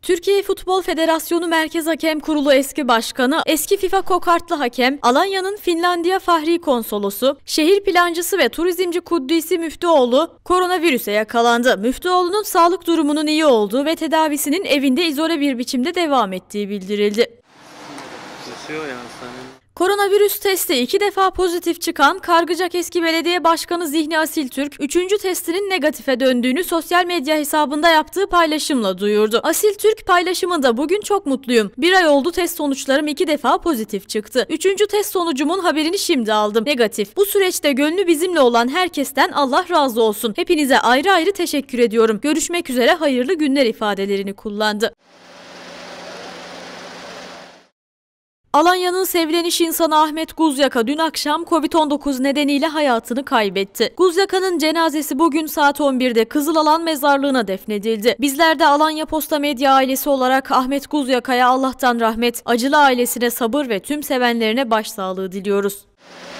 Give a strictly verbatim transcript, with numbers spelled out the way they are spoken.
Türkiye Futbol Federasyonu Merkez Hakem Kurulu eski başkanı, eski FIFA kokartlı hakem, Alanya'nın Finlandiya Fahri Konsolosu, şehir plancısı ve turizmci Kuddisi Müftüoğlu koronavirüse yakalandı. Müftüoğlu'nun sağlık durumunun iyi olduğu ve tedavisinin evinde izole bir biçimde devam ettiği bildirildi. Koronavirüs testi iki defa pozitif çıkan Kargıcak eski belediye başkanı Zihni Asiltürk, üçüncü testinin negatife döndüğünü sosyal medya hesabında yaptığı paylaşımla duyurdu. Asiltürk paylaşımında "Bugün çok mutluyum. Bir ay oldu test sonuçlarım iki defa pozitif çıktı. Üçüncü test sonucumun haberini şimdi aldım. Negatif. Bu süreçte gönlü bizimle olan herkesten Allah razı olsun. Hepinize ayrı ayrı teşekkür ediyorum. Görüşmek üzere, hayırlı günler" ifadelerini kullandı. Alanya'nın sevilen iş insanı Ahmet Guzyaka dün akşam Covid on dokuz nedeniyle hayatını kaybetti. Guzyaka'nın cenazesi bugün saat on birde Kızılalan Mezarlığı'na defnedildi. Bizler de Alanya Posta Medya ailesi olarak Ahmet Guzyaka'ya Allah'tan rahmet, acılı ailesine sabır ve tüm sevenlerine başsağlığı diliyoruz.